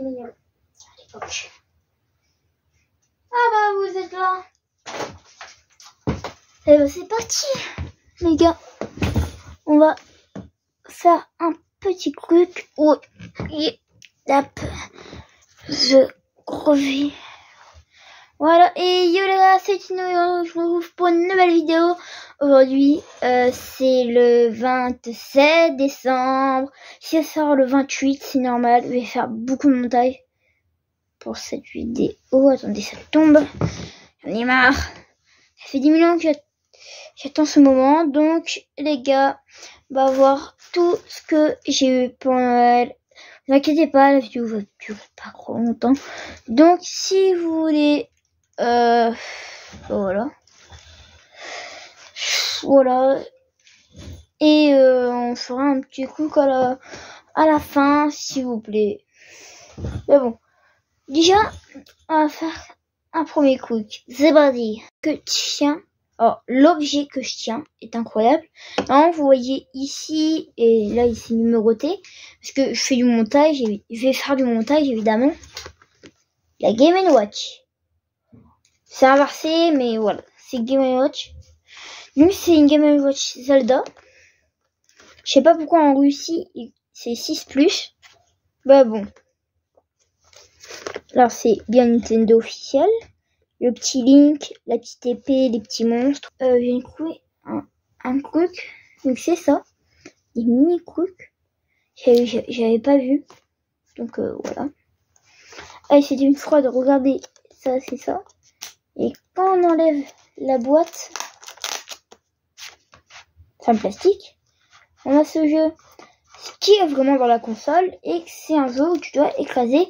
mignon à l'époque. Ah bah vous êtes là. Et bah c'est parti les gars. On va faire un petit truc où je reviens. Voilà, et yo les gars, c'est Tino, je vous retrouve pour une nouvelle vidéo. Aujourd'hui, c'est le 27 décembre. Si ça sort le 28, c'est normal. Je vais faire beaucoup de montage pour cette vidéo. Attendez, ça tombe. J'en ai marre. Ça fait 10 000 ans que j'attends ce moment. Donc, les gars, on va voir tout ce que j'ai eu pour Noël. Ne vous inquiétez pas, la vidéo va durer pas trop longtemps. Donc, si vous voulez... voilà. Et on fera un petit coup à la fin, s'il vous plaît. Mais bon, déjà, on va faire un premier coup. C'est parti. L'objet que je tiens est incroyable. Alors, vous voyez ici, et là, il s'est numéroté, parce que je fais du montage, et je vais faire du montage, évidemment. La Game & Watch. C'est inversé, mais voilà. C'est Game & Watch. Donc, c'est une Game & Watch Zelda. Je sais pas pourquoi en Russie, c'est 6+. Bah bon. Alors, c'est bien Nintendo officiel. Le petit Link, la petite épée, les petits monstres. J'ai trouvé un truc. Donc, c'est ça. Des mini trucs. J'avais pas vu. Donc, voilà. Allez, c'est une fraude. Regardez. Ça, c'est ça. Et quand on enlève la boîte, c'est un plastique, on a ce jeu qui est vraiment dans la console et c'est un jeu où tu dois écraser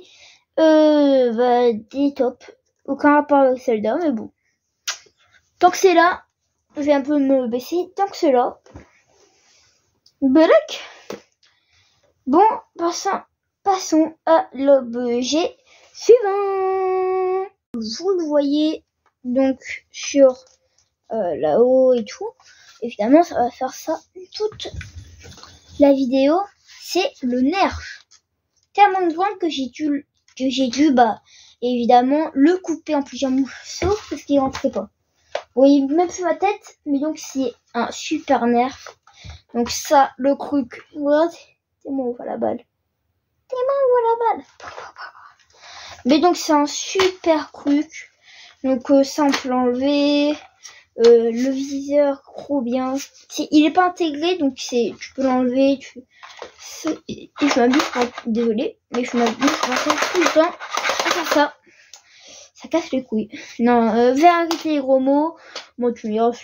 des tops. Aucun rapport avec Zelda, mais bon. Tant que c'est là, je vais un peu me baisser. Tant que c'est là, black. Bon, passons à l'objet suivant. Vous le voyez donc sur là-haut et tout. Évidemment, ça va faire ça toute la vidéo. C'est le nerf. Tellement grand que j'ai dû évidemment le couper en plusieurs morceaux parce qu'il rentrait pas. Vous voyez même plus ma tête, mais donc c'est un super nerf. Donc ça, le truc, voilà, c'est moi où va la balle. C'est moi où va la balle. Mais donc c'est un super truc. Donc ça on peut l'enlever. Le viseur trop bien. Il est pas intégré, donc tu peux l'enlever. Et je m'abuse, désolé, mais je m'abuse tout le temps à faire ça. Ça casse les couilles. Non, vais arrêter les gros mots. Moi, tu me diras,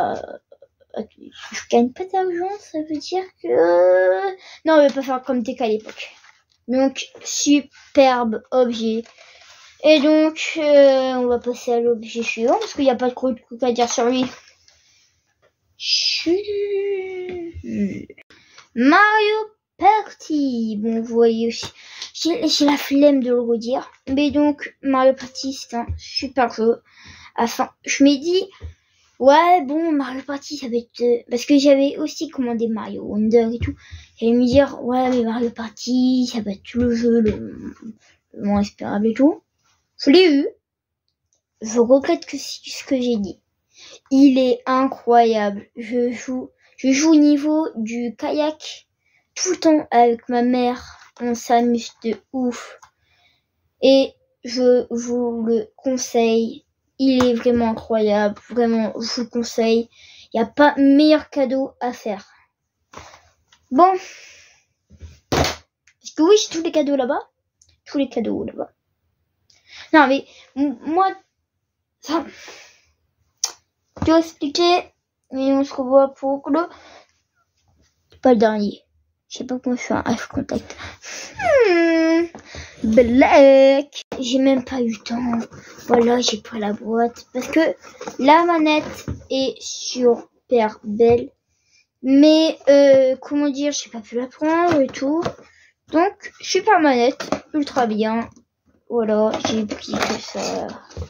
je gagne pas d'argent, ça veut dire que... Non, on va pas faire comme TK à l'époque. Donc, superbe objet. Et donc, on va passer à l'objet suivant, parce qu'il n'y a pas trop de trucs à dire sur lui. Mario Party. Bon, vous voyez aussi, j'ai la flemme de le redire. Mais donc, Mario Party, c'est un super jeu. Enfin, je m'ai dit, ouais, bon, Mario Party, ça va être... Parce que j'avais aussi commandé Mario Wonder et tout. J'allais me dire, ouais, mais Mario Party, ça va être le jeu le moins espérable et tout. Je l'ai eu. Je regrette ce que j'ai dit. Il est incroyable. Je joue au niveau du kayak tout le temps avec ma mère. On s'amuse de ouf. Et je vous le conseille. Il est vraiment incroyable. Vraiment, je vous le conseille. Il n'y a pas meilleur cadeau à faire. Bon. Parce que oui, j'ai tous les cadeaux là-bas. Tous les cadeaux là-bas. Non, mais moi, ça, je dois expliquer. Et on se revoit pour le... Pas le dernier. Je sais pas comment je fais un F contact. Black. J'ai même pas eu le temps. Voilà, j'ai pris la boîte. Parce que la manette est super belle. Mais, comment dire, j'ai pas pu la prendre et tout. Donc, super manette. Ultra bien. Voilà, j'ai pris que ça.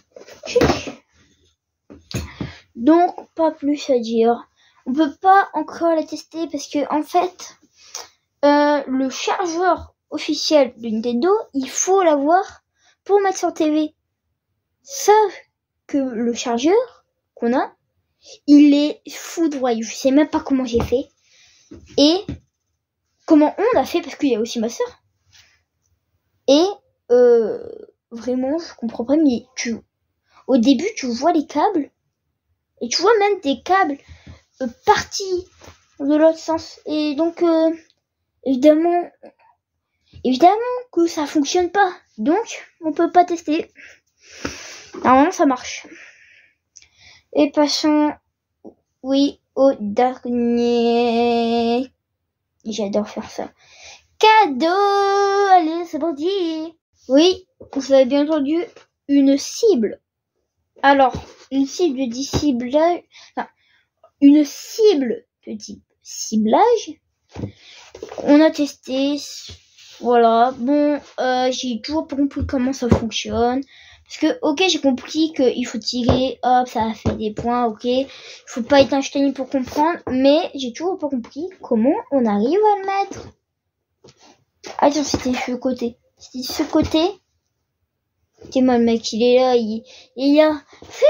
Donc, pas plus à dire. On peut pas encore la tester parce que, en fait, le chargeur officielle de Nintendo, il faut l'avoir pour mettre sur TV. Sauf que le chargeur qu'on a, il est foudroyant. Je sais même pas comment j'ai fait. Et comment on a fait, parce qu'il y a aussi ma soeur. Et vraiment, je comprends pas, mais au début, tu vois les câbles. Et tu vois même des câbles partis de l'autre sens. Et donc, évidemment que ça fonctionne pas. Donc, on peut pas tester. Normalement, ça marche. Et passons, oui, au dernier. J'adore faire ça. Cadeau! Allez, c'est parti! Oui, vous avez bien entendu, une cible. Alors, une cible de ciblage. Enfin, une cible de type ciblage. On a testé. Voilà. Bon, j'ai toujours pas compris comment ça fonctionne. Parce que, ok, j'ai compris qu'il faut tirer, hop, ça a fait des points, ok. Il faut pas être Einstein pour comprendre, mais j'ai toujours pas compris comment on arrive à le mettre. Attends, c'était ce côté. C'était ce côté. Ok, moi, le mec, il est là, il y a...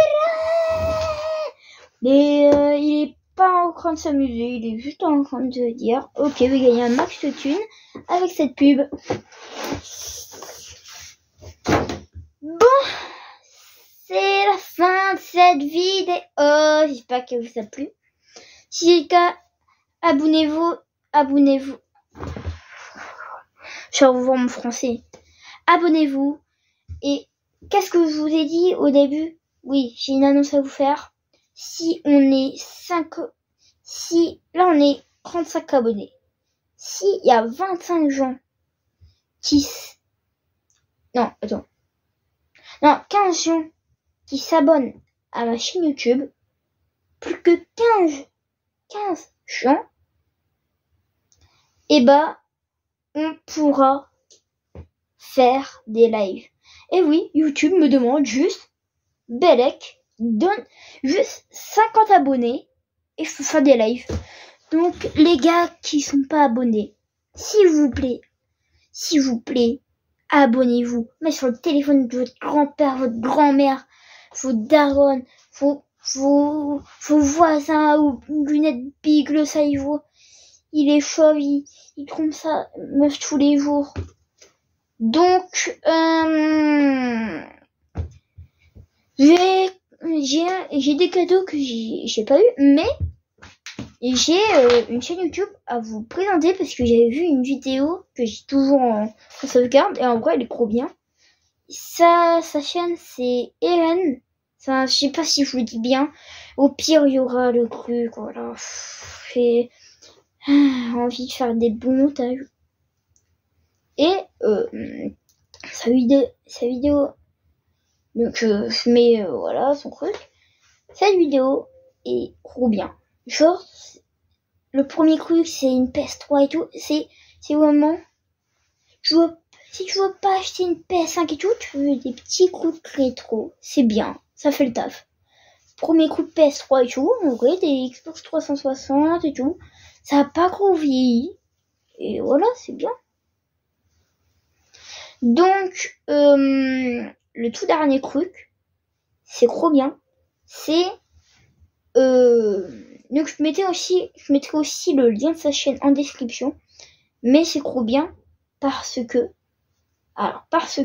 Mais il est pas en train de s'amuser, il est juste en train de dire, ok, je vais gagner un max de thunes avec cette pub. Bon, c'est la fin de cette vidéo. J'espère qu'elle vous a plu. Si c'est le cas, abonnez-vous. Je vais revoir mon français. Abonnez-vous. Et qu'est-ce que je vous ai dit au début? Oui, j'ai une annonce à vous faire. Si on est 35 abonnés. S'il y a 25 gens qui... Non, attends. Non, 15 gens qui s'abonnent à ma chaîne YouTube, plus que 15 gens, et on pourra faire des lives. Et oui, YouTube me demande juste, Belek, donne juste 50 abonnés et je peux faire des lives. Donc, les gars qui sont pas abonnés, s'il vous plaît, abonnez-vous. Mais sur le téléphone de votre grand-père, votre grand-mère, vos darons, vos voisins ou lunettes big, le saïvo. Il est chauve, il trompe ça meuf tous les jours. Donc, j'ai des cadeaux que j'ai pas eu, mais j'ai une chaîne YouTube à vous présenter parce que j'avais vu une vidéo que j'ai toujours en sauvegarde et en vrai elle est trop bien. Sa chaîne c'est Hélène. Je sais pas si je le dis bien. Au pire il y aura le truc, voilà. J'ai envie de faire des bons montages. Et sa vidéo. Donc je mets voilà son truc. Cette vidéo est trop bien. Genre, le premier truc, c'est une PS3 et tout. C'est vraiment... si tu veux pas acheter une PS5 et tout, tu veux des petits trucs rétro. C'est bien, ça fait le taf. Premier coup de PS3 et tout, en vrai, des Xbox 360 et tout. Ça a pas gros vieilli. Et voilà, c'est bien. Donc, le tout dernier truc, c'est trop bien. C'est... donc je mettrai aussi le lien de sa chaîne en description. Mais c'est trop bien parce que à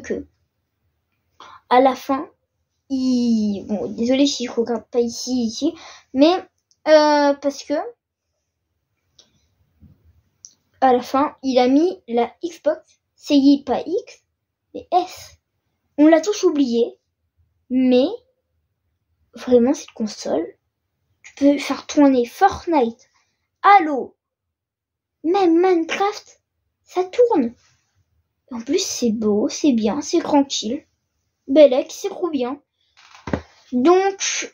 la fin, bon désolé si je regarde pas ici, mais parce que à la fin, il a mis la Xbox, c'est pas X, mais S. On l'a tous oublié, mais vraiment cette console, tu peux faire tourner Fortnite, Halo, même Minecraft, ça tourne. En plus, c'est beau, c'est bien, c'est tranquille. Belek, c'est trop bien. Donc,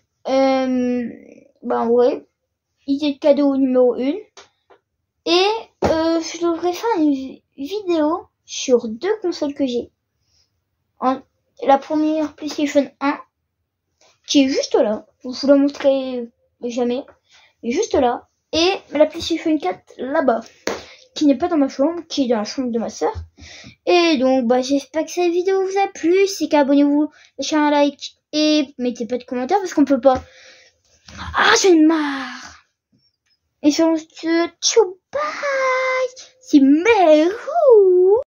ouais, idée de cadeau numéro 1. Et je devrais faire une vidéo sur 2 consoles que j'ai. La première PlayStation 1, qui est juste là. Je vous la montrerai jamais. Juste là. Et la PlayStation 4 là-bas. qui n'est pas dans ma chambre, qui est dans la chambre de ma soeur. Et donc, bah, j'espère que cette vidéo vous a plu. C'est qu'abonnez-vous, lâchez un like et mettez pas de commentaires parce qu'on peut pas. Ah, j'en ai marre. Et sur ce, tchou, bye. C'est Merou.